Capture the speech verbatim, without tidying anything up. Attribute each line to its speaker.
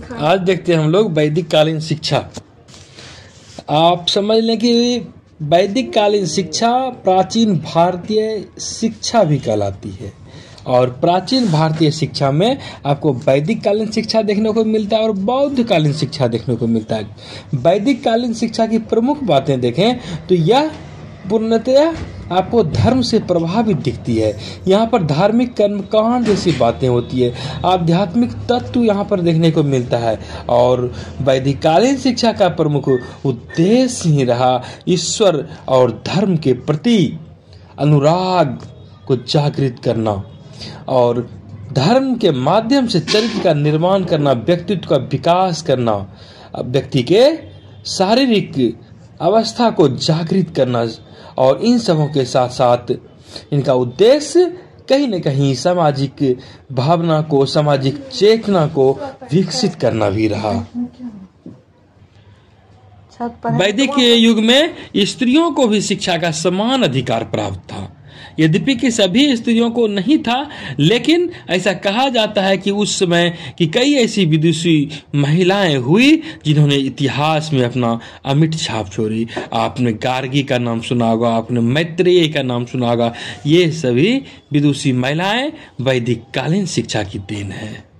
Speaker 1: आज देखते हैं हम लोग वैदिक कालीन शिक्षा। आप समझ लें कि वैदिक कालीन शिक्षा प्राचीन भारतीय शिक्षा भी कहलाती है और प्राचीन भारतीय शिक्षा में आपको वैदिक कालीन शिक्षा देखने को मिलता है और बौद्ध कालीन शिक्षा देखने को मिलता है। वैदिक कालीन शिक्षा की प्रमुख बातें देखें तो यह पूर्णतया आपको धर्म से प्रभावित दिखती है। यहाँ पर धार्मिक कर्मकांड जैसी बातें होती है, आध्यात्मिक तत्व यहाँ पर देखने को मिलता है और वैदिक कालीन शिक्षा का प्रमुख उद्देश्य ही रहा ईश्वर और धर्म के प्रति अनुराग को जागृत करना और धर्म के माध्यम से चरित्र का निर्माण करना, व्यक्तित्व का विकास करना, व्यक्ति के शारीरिक अवस्था को जागृत करना और इन सबों के साथ साथ इनका उद्देश्य कहीं न कहीं सामाजिक भावना को, सामाजिक चेतना को विकसित करना भी रहा। वैदिक युग में स्त्रियों को भी शिक्षा का समान अधिकार प्राप्त था। यद्यपि कि सभी स्त्रियों को नहीं था, लेकिन ऐसा कहा जाता है कि उस समय की कई ऐसी विदुषी महिलाएं हुई जिन्होंने इतिहास में अपना अमिट छाप छोड़ी। आपने गार्गी का नाम सुना होगा, आपने मैत्रेय का नाम सुना होगा। ये सभी विदुषी महिलाएं वैदिक कालीन शिक्षा की देन है।